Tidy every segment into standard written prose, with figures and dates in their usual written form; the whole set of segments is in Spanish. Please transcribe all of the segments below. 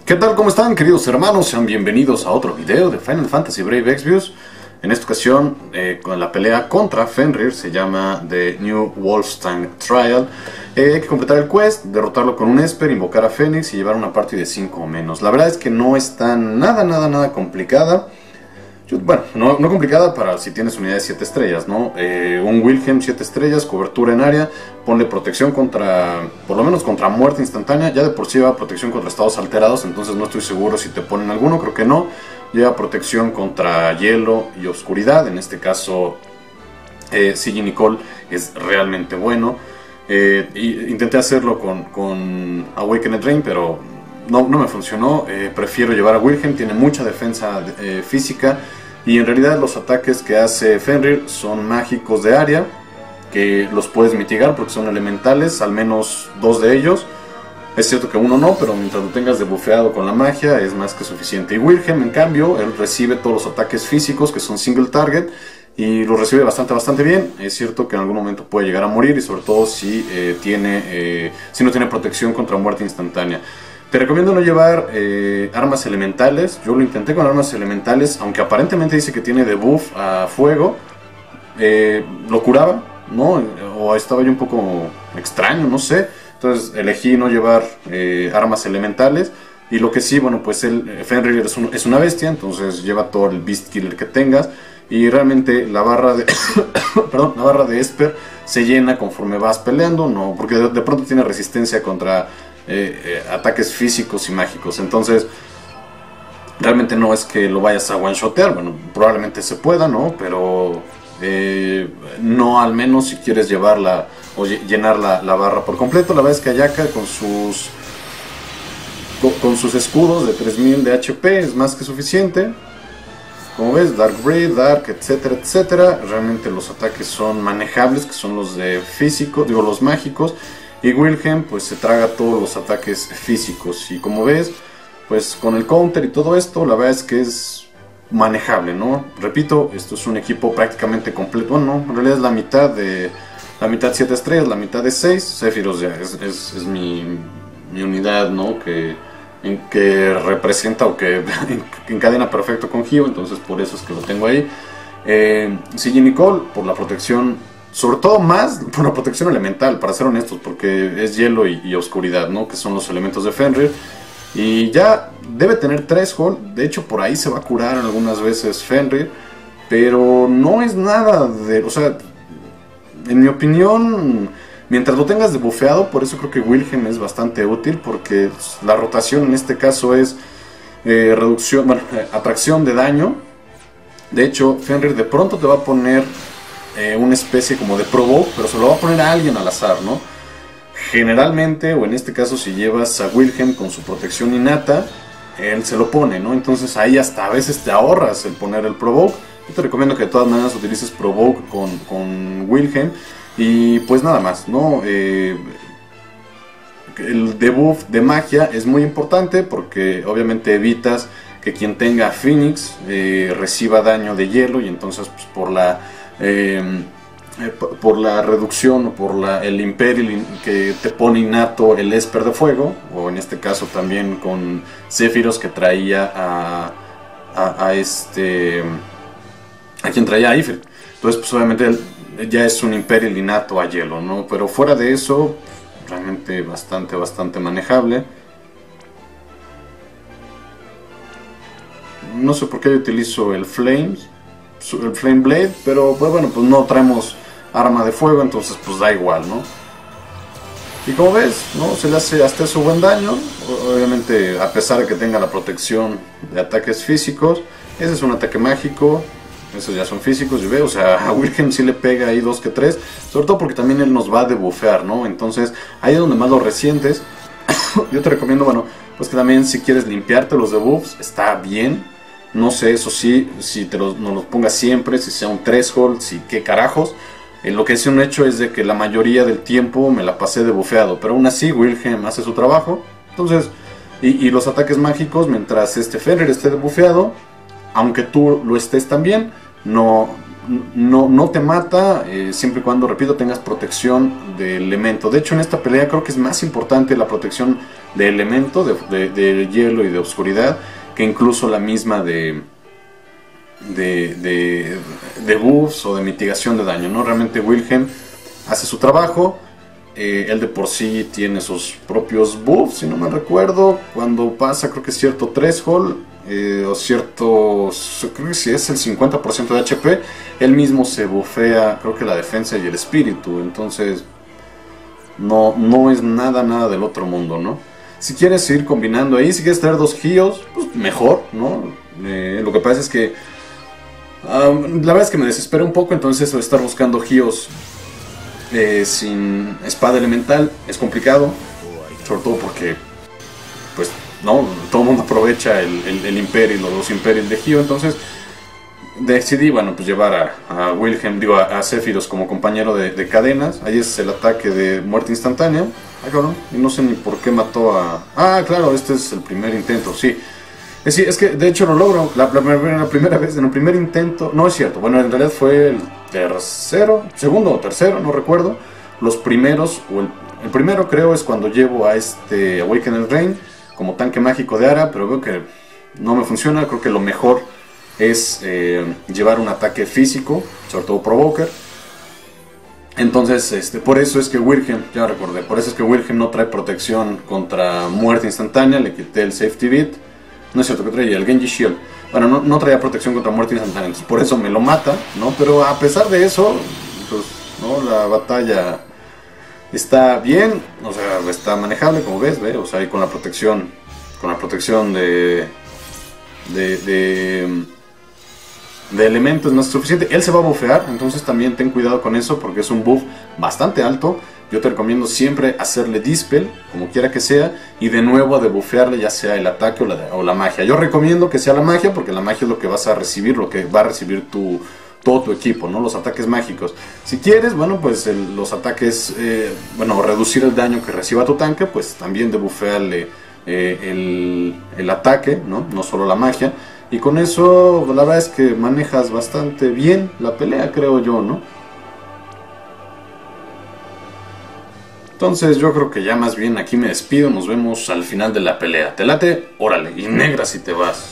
¿Qué tal? ¿Cómo están, queridos hermanos? Sean bienvenidos a otro video de Final Fantasy Brave Exvius. En esta ocasión, con la pelea contra Fenrir, se llama The New Wolfstang Trial. Hay que completar el quest, derrotarlo con un Esper, invocar a Fénix y llevar una party de 5 o menos. La verdad es que no está nada complicada. Bueno, no complicada para si tienes unidades 7 estrellas, ¿no? Un Wilhelm 7 estrellas, cobertura en área, ponle protección contra, por lo menos contra muerte instantánea. Ya de por sí lleva protección contra estados alterados, entonces no estoy seguro si te ponen alguno, creo que no. Lleva protección contra hielo y oscuridad, en este caso Siggy Nicole es realmente bueno. Intenté hacerlo con Awakened Rain, pero no me funcionó. Prefiero llevar a Wilhelm, tiene mucha defensa física. Y en realidad los ataques que hace Fenrir son mágicos de área, que los puedes mitigar porque son elementales, al menos 2 de ellos. Es cierto que uno no, pero mientras lo tengas debufeado con la magia es más que suficiente. Y Wilhelm, en cambio, él recibe todos los ataques físicos que son single target y los recibe bastante bien. Es cierto que en algún momento puede llegar a morir y sobre todo si no tiene protección contra muerte instantánea. Te recomiendo no llevar armas elementales. Yo lo intenté con armas elementales, aunque aparentemente dice que tiene debuff a fuego. Lo curaba, ¿no? O estaba yo un poco extraño, no sé. Entonces elegí no llevar armas elementales. Y lo que sí, bueno, pues Fenrir es una bestia, entonces lleva todo el Beast Killer que tengas. Y realmente la barra de perdón, la barra de Esper se llena conforme vas peleando, ¿no? Porque de pronto tiene resistencia contra ataques físicos y mágicos. Entonces realmente no es que lo vayas a one-shotear. Bueno, probablemente se pueda, ¿no? Pero no, al menos si quieres llevarla o llenar la barra por completo. La verdad es que Ayaka con sus escudos de 3000 de HP es más que suficiente. Como ves, Dark Braid, Dark, etcétera. Realmente los ataques son manejables, que son los de físico, digo los mágicos. Y Wilhelm pues se traga todos los ataques físicos. Y como ves, pues con el counter y todo esto, la verdad es que es manejable, ¿no? Repito, esto es un equipo prácticamente completo. Bueno, en realidad es la mitad 7 estrellas, la mitad de 6. Sephiroth ya es mi unidad, ¿no? Que representa o que encadena perfecto con Hio, entonces por eso es que lo tengo ahí. Siggy Nicole, por la protección, sobre todo más por la protección elemental, para ser honestos, porque es hielo y oscuridad, ¿no? Que son los elementos de Fenrir. Y ya debe tener 3 hold, de hecho por ahí se va a curar algunas veces Fenrir, pero no es nada de, o sea, en mi opinión, mientras lo tengas debufeado, por eso creo que Wilhelm es bastante útil, porque la rotación en este caso es reducción, bueno, atracción de daño. De hecho, Fenrir de pronto te va a poner una especie como de provoke, pero se lo va a poner a alguien al azar, ¿no? Generalmente, o en este caso si llevas a Wilhelm con su protección innata, él se lo pone, ¿no? Entonces ahí hasta a veces te ahorras el poner el provoke. Yo te recomiendo que de todas maneras utilices provoke con Wilhelm. Y pues nada más, ¿no? El debuff de magia es muy importante porque obviamente evitas que quien tenga Phoenix reciba daño de hielo, y entonces pues, por la reducción o por el Imperial que te pone innato el Esper de fuego, o en este caso también con Sephiroth que traía a quien traía a Ifrit. Entonces pues obviamente ya es un Imperial innato a hielo, ¿no? Pero fuera de eso, realmente bastante manejable. No sé por qué yo utilizo el Flame Blade, pero pues bueno, pues no traemos arma de fuego, entonces pues da igual, ¿no? Y como ves, ¿no? Se le hace hasta eso buen daño, obviamente a pesar de que tenga la protección de ataques físicos. Ese es un ataque mágico. Esos ya son físicos, yo veo, o sea, a Wilhelm sí le pega ahí 2 que 3, sobre todo porque también él nos va a debufear, ¿no? Entonces, ahí es donde más lo resientes. Yo te recomiendo, bueno, pues que también si quieres limpiarte los debuffs, está bien. No sé, eso sí, si no los pongas siempre, si sea un threshold, si qué carajos. Lo que sí un hecho es de que la mayoría del tiempo me la pasé debufeado, pero aún así Wilhelm hace su trabajo. Entonces, y los ataques mágicos, mientras Fenrir esté debufeado, aunque tú lo estés también, no te mata, siempre y cuando, repito, tengas protección de elemento. De hecho, en esta pelea creo que es más importante la protección de elemento, de hielo y de oscuridad, que incluso la misma de buffs o de mitigación de daño, ¿no? Realmente Wilhelm hace su trabajo. Él de por sí tiene sus propios buffs, si no me recuerdo. Cuando pasa, creo que es cierto threshold, o cierto, creo que si es el 50% de HP, él mismo se buffea, creo que la defensa y el espíritu. Entonces, no es nada del otro mundo, ¿no? Si quieres ir combinando ahí, si quieres traer dos Gios, pues mejor, ¿no? Lo que pasa es que la verdad es que me desespera un poco, entonces estar buscando Gios sin espada elemental es complicado, sobre todo porque pues no, todo el mundo aprovecha el Imperil o los Imperil de Gio. Entonces decidí, bueno, pues llevar a Wilhelm, digo, a Sephiroth como compañero de cadenas. Ahí es el ataque de muerte instantánea. Ah, cabrón, y no sé ni por qué mató a... Ah, claro, este es el primer intento, sí. Es que de hecho lo logro la primera vez, en el primer intento. No es cierto, bueno, en realidad fue el segundo o tercero, no recuerdo. Los primeros, o el primero creo es cuando llevo a este Awakened Rain como tanque mágico de Ara, pero veo que no me funciona. Creo que lo mejor es llevar un ataque físico, sobre todo Provoker. Entonces, por eso es que Wilhelm, ya recordé, por eso es que Wilhelm no trae protección contra muerte instantánea. Le quité el Safety Bit. No es cierto, que traía el Genji Shield. Bueno, no traía protección contra muerte instantánea, entonces por eso me lo mata, ¿no? Pero a pesar de eso, pues, ¿no? La batalla está bien, o sea, está manejable, como ves, ¿ve? O sea, y con la protección de elementos no es suficiente. Él se va a buffear, entonces también ten cuidado con eso, porque es un buff bastante alto. Yo te recomiendo siempre hacerle dispel, como quiera que sea, y de nuevo a debufearle ya sea el ataque o la magia. Yo recomiendo que sea la magia, porque la magia es lo que vas a recibir, lo que va a recibir todo tu equipo, ¿no? Los ataques mágicos. Si quieres, bueno, pues los ataques, reducir el daño que reciba tu tanque, pues también debufearle el ataque, ¿no? No solo la magia. Y con eso, la verdad es que manejas bastante bien la pelea, creo yo, ¿no? Entonces yo creo que ya más bien aquí me despido, nos vemos al final de la pelea. ¿Te late? Órale, y negra si te vas.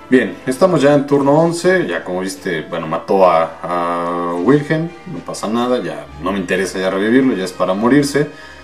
Bien, estamos ya en turno 11, ya como viste, bueno, mató a Wilhelm, no pasa nada, ya no me interesa ya revivirlo, ya es para morirse.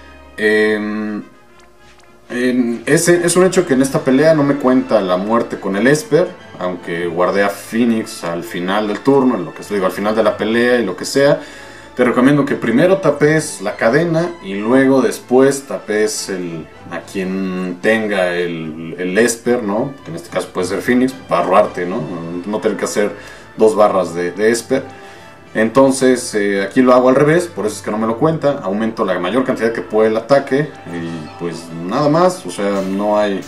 Es un hecho que en esta pelea no me cuenta la muerte con el Esper, aunque guardé a Phoenix al final del turno, en lo que digo, al final de la pelea y lo que sea. Te recomiendo que primero tapes la cadena y luego después tapes a quien tenga el Esper, ¿no? Que en este caso puede ser Phoenix, para ahorrarte, ¿no? No tener que hacer 2 barras de Esper. Entonces aquí lo hago al revés, por eso es que no me lo cuenta. Aumento la mayor cantidad que puede el ataque y pues nada más, o sea, no hay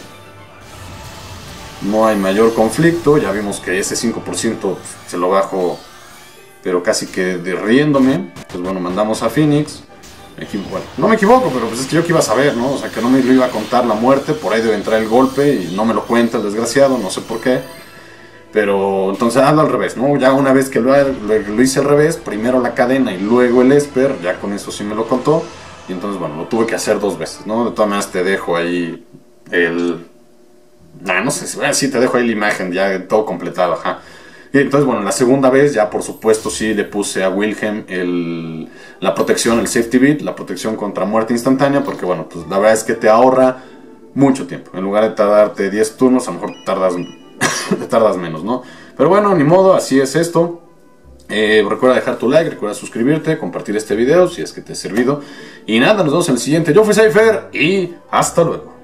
mayor conflicto. Ya vimos que ese 5% se lo bajo, pero casi que riéndome. Pues bueno, mandamos a Phoenix. Bueno, no me equivoco, pero pues es que yo que iba a saber, ¿no? O sea, que no me lo iba a contar la muerte, por ahí debe entrar el golpe y no me lo cuenta el desgraciado, no sé por qué. Pero entonces hazlo al revés, ¿no? Ya una vez que lo hice al revés, primero la cadena y luego el Esper, ya con eso sí me lo contó. Y entonces, bueno, lo tuve que hacer 2 veces, ¿no? De todas maneras te dejo ahí no sé si te dejo ahí la imagen ya todo completado, ajá. Y entonces, bueno, la segunda vez ya por supuesto sí le puse a Wilhelm la protección, el safety beat, la protección contra muerte instantánea, porque bueno, pues la verdad es que te ahorra mucho tiempo. En lugar de tardarte 10 turnos, a lo mejor te tardas menos, ¿no? Pero bueno, ni modo, así es esto. Recuerda dejar tu like, recuerda suscribirte, compartir este video si es que te ha servido. Y nada, nos vemos en el siguiente. Yo fui Cypher y hasta luego.